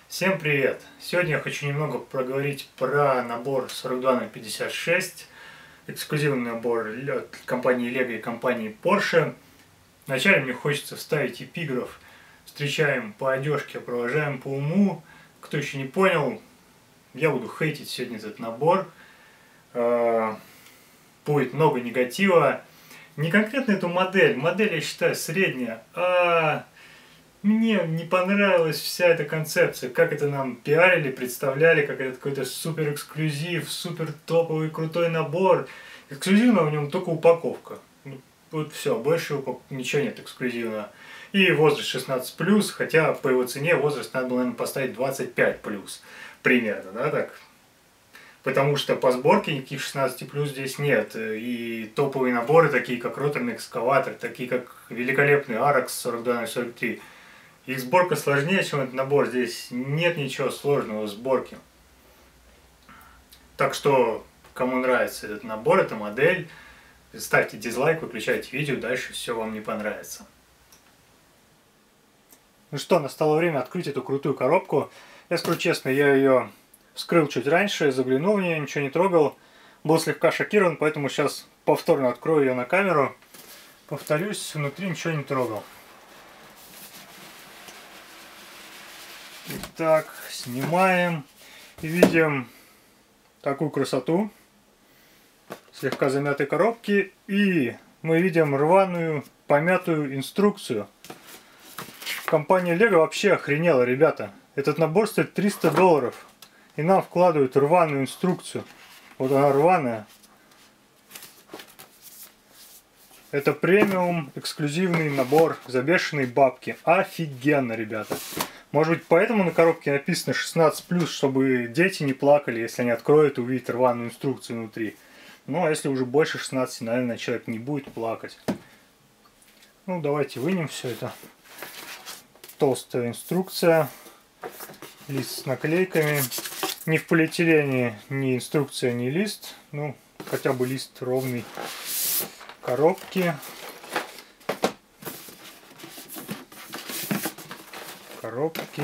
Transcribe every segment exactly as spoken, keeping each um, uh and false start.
Всем привет! Сегодня я хочу немного проговорить про набор сорок два ноль пятьдесят шесть, эксклюзивный набор от компании Lego и компании Porsche. Вначале мне хочется вставить эпиграф: встречаем по одежке, провожаем по уму. Кто еще не понял, я буду хейтить сегодня этот набор. Будет много негатива. Не конкретно эту модель, модель я считаю средняя, а мне не понравилась вся эта концепция, как это нам пиарили, представляли, как это какой-то супер эксклюзив, супер топовый крутой набор. Эксклюзивно в нем только упаковка. Вот все, больше ничего нет эксклюзивного. И возраст шестнадцать плюс, хотя по его цене возраст надо было, наверное, поставить двадцать пять плюс. Примерно, да, так? Потому что по сборке никаких шестнадцати плюс здесь нет. И топовые наборы, такие как роторный экскаватор, такие как великолепный Аракс сорок два ноль сорок три. Их сборка сложнее, чем этот набор. Здесь нет ничего сложного в сборке. Так что, кому нравится этот набор, эта модель, ставьте дизлайк, выключайте видео, дальше все вам не понравится. Ну что, настало время открыть эту крутую коробку. Я скажу честно, я ее вскрыл чуть раньше, заглянул в нее, ничего не трогал. Был слегка шокирован, поэтому сейчас повторно открою ее на камеру. Повторюсь, внутри ничего не трогал. Итак, снимаем и видим такую красоту. Слегка замятой коробки. И мы видим рваную, помятую инструкцию. Компания Lego вообще охренела, ребята. Этот набор стоит триста долларов. И нам вкладывают рваную инструкцию. Вот она рваная. Это премиум, эксклюзивный набор за бешеные бабки. Офигенно, ребята. Может быть, поэтому на коробке написано шестнадцать плюс, чтобы дети не плакали, если они откроют и увидят рваную инструкцию внутри. Ну, а если уже больше шестнадцати, наверное, человек не будет плакать. Ну, давайте вынем все это. Толстая инструкция. Лист с наклейками. Ни в полиэтилене ни инструкция, ни лист. Ну, хотя бы лист ровный. Коробки. Коробки.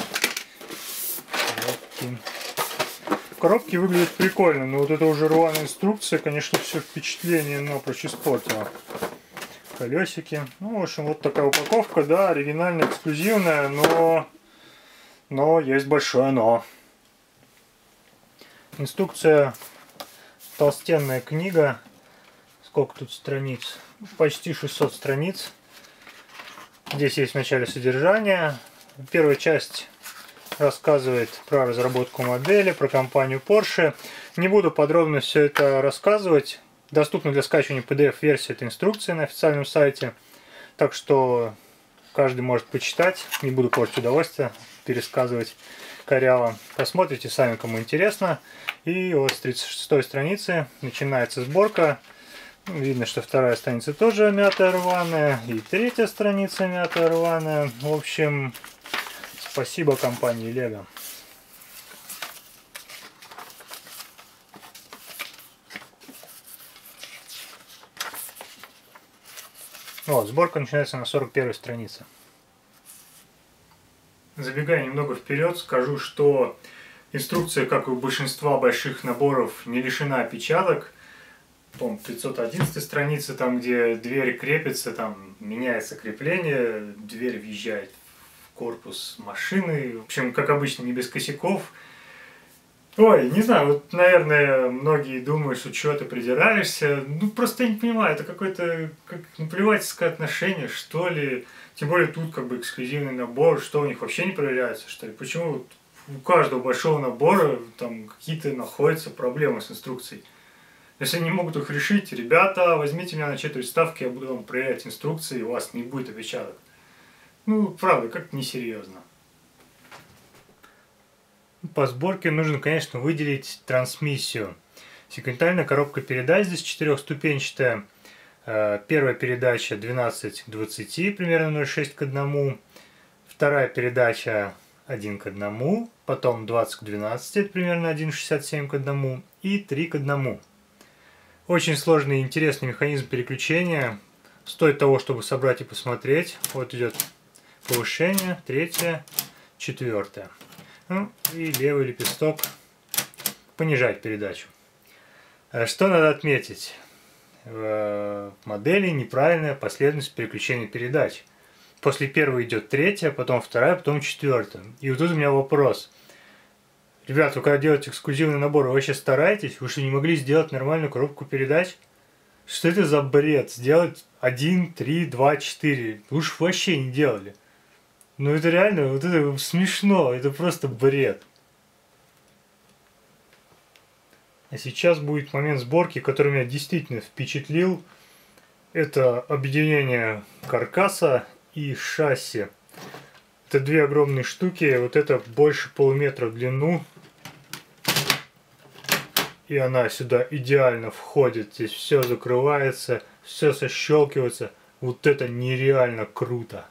Коробки. Коробки выглядят прикольно, но вот это уже рваная инструкция, конечно, все впечатление напрочь испортила. Колесики. Ну, в общем, вот такая упаковка, да, оригинальная, эксклюзивная, но, но есть большое но. Инструкция, толстенная книга. Сколько тут страниц? Почти шестьсот страниц. Здесь есть в начале содержание. Первая часть рассказывает про разработку модели, про компанию Porsche. Не буду подробно все это рассказывать. Доступна для скачивания пи ди эф-версия этой инструкции на официальном сайте. Так что каждый может почитать. Не буду портить удовольствие пересказывать коряво. Посмотрите сами, кому интересно. И вот с тридцать шестой страницы начинается сборка. Видно, что вторая страница тоже мятая, рваная. И третья страница мятая, рваная. В общем, спасибо компании Lego. Вот, сборка начинается на сорок первой странице. Забегая немного вперед, скажу, что инструкция, как и у большинства больших наборов, не лишена опечаток. По пятьсот одиннадцатой странице, там где дверь крепится, там меняется крепление, дверь въезжает в корпус машины. В общем, как обычно, не без косяков. Ой, не знаю, вот, наверное, многие думают, что чего ты придираешься. Ну, просто я не понимаю, это какое-то как наплевательское отношение, что ли. Тем более тут как бы эксклюзивный набор, что у них вообще не проверяется, что ли. Почему вот у каждого большого набора там какие-то находятся проблемы с инструкцией? Если они не могут их решить, ребята, возьмите меня на четверть ставки, я буду вам проверять инструкции, и у вас не будет опечаток. Ну, правда, как-то несерьезно. По сборке нужно, конечно, выделить трансмиссию. Секвентальная коробка передач здесь четырехступенчатая. Первая передача двенадцать к двадцати, примерно ноль целых шесть к одному. Вторая передача один к одному, потом двадцать к двенадцати, это примерно один целых шестьдесят семь к одному. И три к одному. Очень сложный и интересный механизм переключения. Стоит того, чтобы собрать и посмотреть. Вот идет повышение, третье, четвертое. Ну, и левый лепесток понижать передачу. Что надо отметить? В модели неправильная последовательность переключения передач. После первой идет третья, потом вторая, потом четвертая. И вот тут у меня вопрос. Ребята, вы когда делаете эксклюзивный набор, вы вообще стараетесь? Вы что, не могли сделать нормальную коробку передач? Что это за бред? Сделать один, три, два, четыре. Вы уж вообще не делали. Ну это реально, вот это смешно, это просто бред. А сейчас будет момент сборки, который меня действительно впечатлил. Это объединение каркаса и шасси. Это две огромные штуки. Вот это больше полуметра в длину. И она сюда идеально входит. Здесь все закрывается, все сощелкивается. Вот это нереально круто.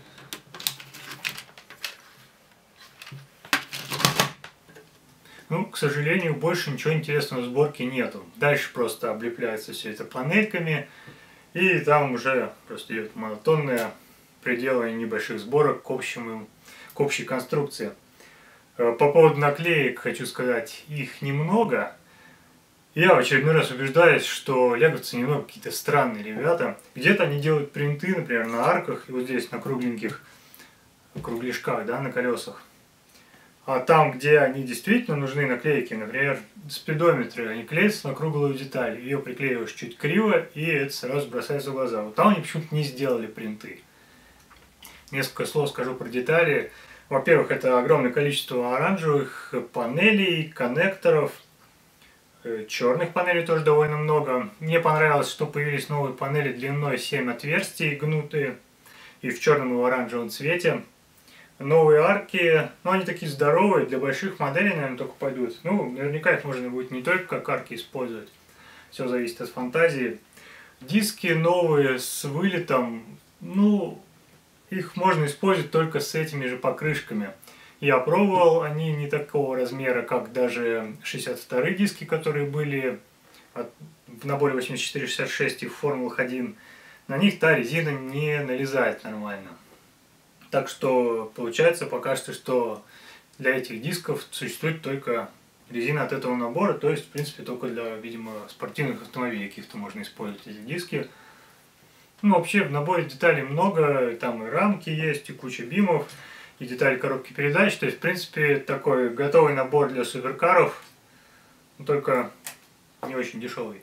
Ну, к сожалению, больше ничего интересного в сборке нету. Дальше просто облепляется все это панельками. И там уже просто идет монотонное приделывание небольших сборок к, общему, к общей конструкции. По поводу наклеек хочу сказать, их немного. Я в очередной раз убеждаюсь, что леговцы немного какие-то странные ребята. Где-то они делают принты, например, на арках, и вот здесь на кругленьких кругляшках, да, на колесах. А там, где они действительно нужны наклейки, например, спидометры, они клеятся на круглую деталь, ее приклеиваешь чуть криво, и это сразу бросается в глаза. Вот там они почему-то не сделали принты. Несколько слов скажу про детали. Во-первых, это огромное количество оранжевых панелей, коннекторов, черных панелей тоже довольно много. Мне понравилось, что появились новые панели длиной семь отверстий, гнутые, и в черном и в оранжевом цвете. Новые арки, ну они такие здоровые, для больших моделей, наверное, только пойдут. Ну, наверняка их можно будет не только как арки использовать. Все зависит от фантазии. Диски новые с вылетом, ну, их можно использовать только с этими же покрышками. Я пробовал, они не такого размера, как даже шестьдесят вторые диски, которые были в наборе восемьдесят четыре шестьдесят шесть и в формулах один. На них та резина не налезает нормально. Так что получается пока что, что для этих дисков существует только резина от этого набора, то есть в принципе только для, видимо, спортивных автомобилей каких-то можно использовать эти диски. Ну вообще в наборе деталей много, там и рамки есть, и куча бимов, и детали коробки передач, то есть в принципе такой готовый набор для суперкаров, но только не очень дешевый.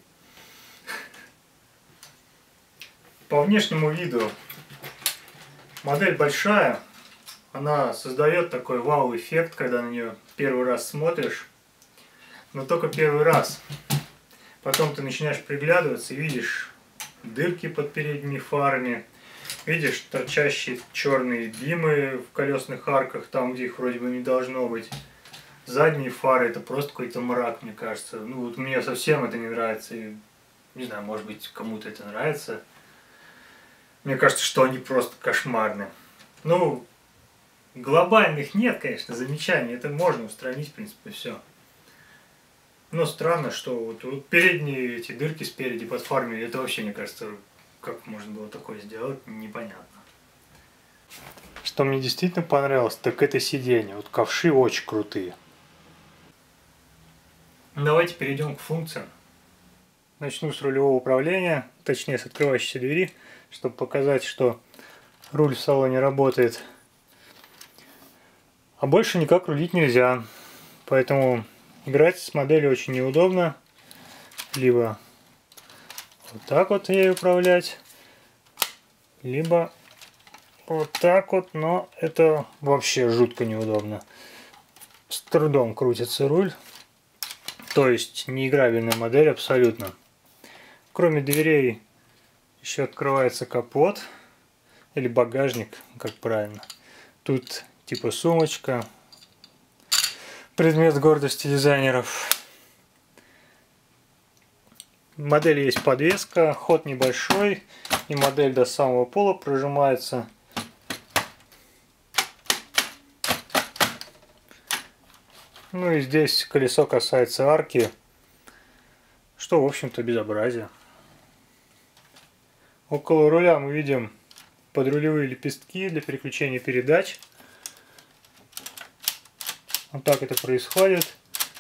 По внешнему виду модель большая, она создает такой вау-эффект, когда на нее первый раз смотришь, но только первый раз. Потом ты начинаешь приглядываться и видишь дырки под передними фарами, видишь торчащие черные бимы в колесных арках, там, где их вроде бы не должно быть. Задние фары — это просто какой-то мрак, мне кажется. Ну, вот мне совсем это не нравится. И, не знаю, может быть, кому-то это нравится. Мне кажется, что они просто кошмарны. Ну, глобальных нет, конечно, замечаний. Это можно устранить, в принципе, все. Но странно, что вот, вот передние эти дырки спереди под фарами, это вообще, мне кажется, как можно было такое сделать, непонятно. Что мне действительно понравилось, так это сиденье. Вот ковши очень крутые. Давайте перейдем к функциям. Начну с рулевого управления, точнее с открывающейся двери, чтобы показать, что руль в салоне работает. А больше никак рулить нельзя, поэтому играть с моделью очень неудобно. Либо вот так вот ей управлять, либо вот так вот, но это вообще жутко неудобно. С трудом крутится руль, то есть неиграбельная модель абсолютно. Кроме дверей еще открывается капот или багажник, как правильно. Тут типа сумочка, предмет гордости дизайнеров. В модели есть подвеска, ход небольшой, и модель до самого пола прожимается. Ну и здесь колесо касается арки, что в общем-то безобразие. Около руля мы видим подрулевые лепестки для переключения передач. Вот так это происходит.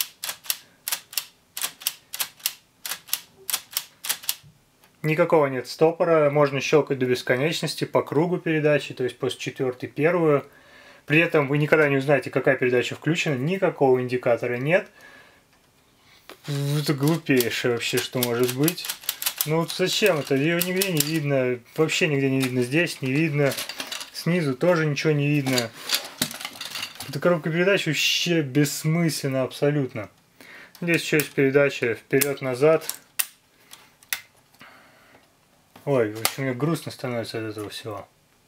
Никакого нет стопора, можно щелкать до бесконечности по кругу передачи, то есть после четвертой первую. При этом вы никогда не узнаете, какая передача включена, никакого индикатора нет. Это глупейшее вообще, что может быть. Ну вот зачем это? Ее нигде не видно, вообще нигде не видно, здесь не видно, снизу тоже ничего не видно. Эта коробка передач вообще бессмысленна абсолютно. Здесь еще есть передача вперед-назад. Ой, в общем, мне грустно становится от этого всего.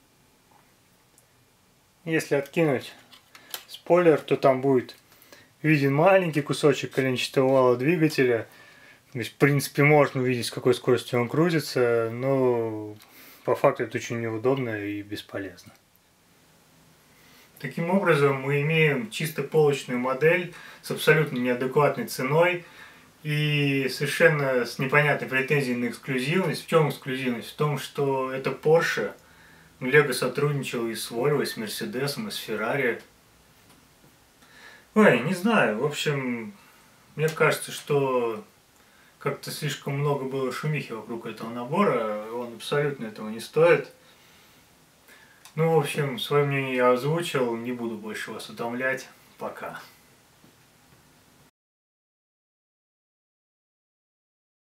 Если откинуть спойлер, то там будет виден маленький кусочек коленчатого вала двигателя. То есть, в принципе, можно увидеть, с какой скоростью он крутится, но по факту это очень неудобно и бесполезно. Таким образом, мы имеем чисто полочную модель с абсолютно неадекватной ценой и совершенно с непонятной претензией на эксклюзивность. В чем эксклюзивность? В том, что это Porsche. Лего сотрудничал и с Volvo, и с Mercedes, и с Ferrari. Ой, не знаю. В общем, мне кажется, что как-то слишком много было шумихи вокруг этого набора. Он абсолютно этого не стоит. Ну, в общем, свое мнение я озвучил. Не буду больше вас утомлять. Пока.